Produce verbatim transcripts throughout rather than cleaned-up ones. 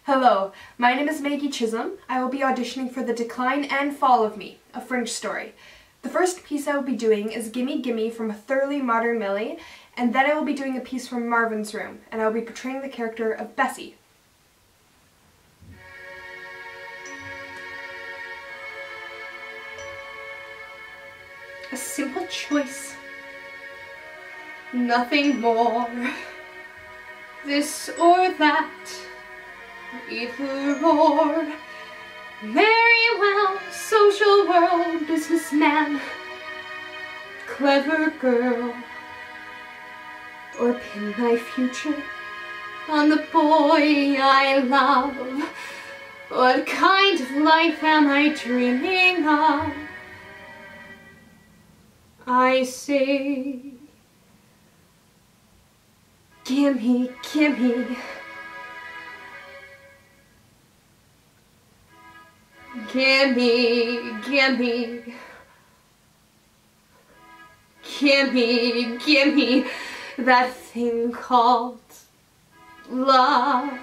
Hello, my name is Maggie Chisholm. I will be auditioning for The Decline and Fall of Me, a French story. The first piece I will be doing is Gimme Gimme from A Thoroughly Modern Millie, and then I will be doing a piece from Marvin's Room, and I will be portraying the character of Bessie. A simple choice. Nothing more. This or that. Either or. Very well, social world, businessman, clever girl, or pin my future on the boy I love. What kind of life am I dreaming of? I say, gimme, gimme. Gimme, gimme, gimme, gimme that thing called love.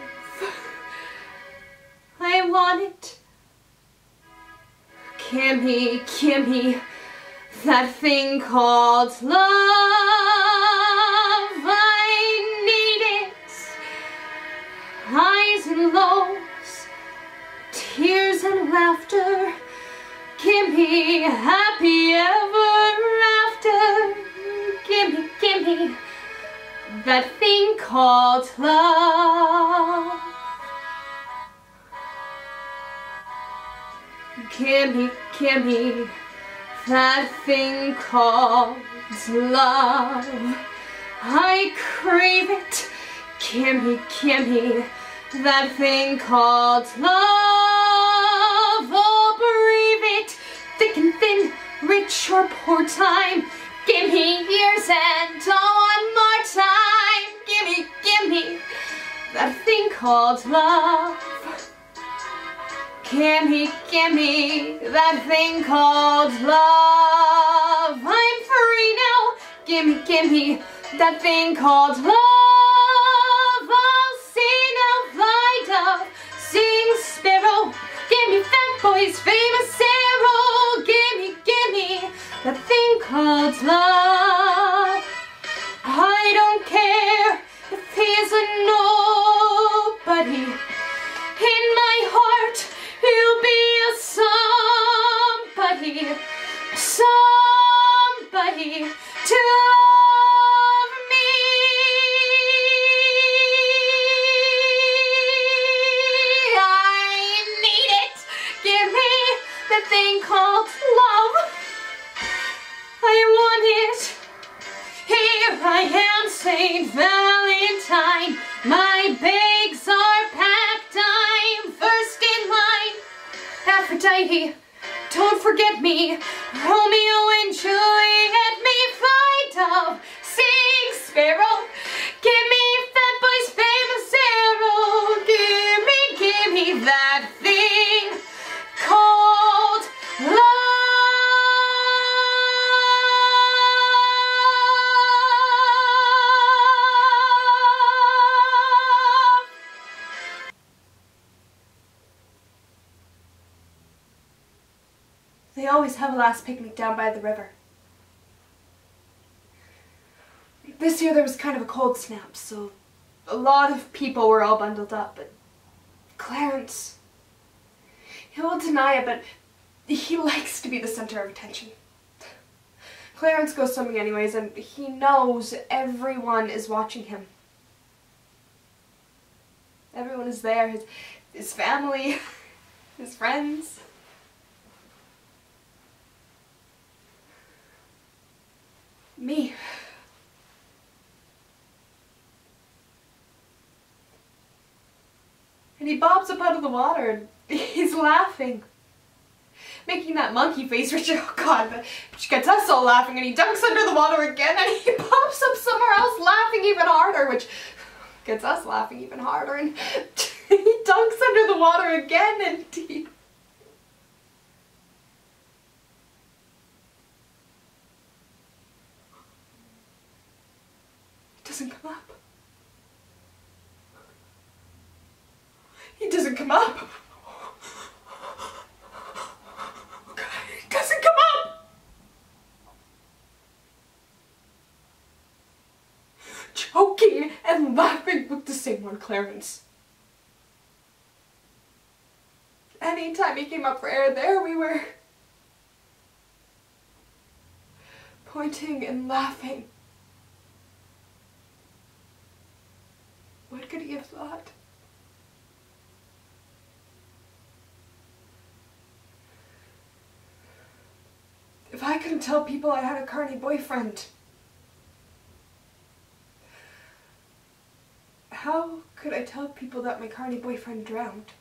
I want it. Gimme, gimme that thing called love. I need it. Highs and lows, tears and laughter, gimme happy ever after. Gimme, gimme that thing called love. Gimme, gimme that thing called love. I crave it. Gimme, gimme that thing called love. Oh, breathe it, thick and thin, rich or poor time. Gimme years and oh, one more time. Gimme, gimme that thing called love. Gimme, gimme that thing called love. I'm free now. Gimme, gimme that thing called love. Sing sparrow, gimme fat boy's famous arrow. Gimme, gimme that thing called love. I don't care if he's a nobody. In my heart, he'll be a somebody, somebody to love me. That thing called love. I want it. Here I am, Saint Valentine. My bags are packed. I'm first in line. Aphrodite, don't forget me. Romeo and Juliet, me fly dove. Sing sparrow, give me fat boy's famous arrow. Give me, give me that thing called love. They always have a last picnic down by the river. This year there was kind of a cold snap, so a lot of people were all bundled up, but Clarence, he won't deny it, but he likes to be the center of attention. Clarence goes swimming anyways, and he knows everyone is watching him. Everyone is there, his, his family, his friends. Me. And he bobs up out of the water and he's laughing. Making that monkey face, which, oh god, which gets us all laughing, and he dunks under the water again and he pops up somewhere else laughing even harder, which gets us laughing even harder, and he dunks under the water again and he... doesn't come up. He doesn't come up. He doesn't come up. Choking and laughing looked the same on Clarence. Anytime he came up for air, there we were, pointing and laughing. What could he have thought? If I couldn't tell people I had a carny boyfriend, how could I tell people that my carny boyfriend drowned?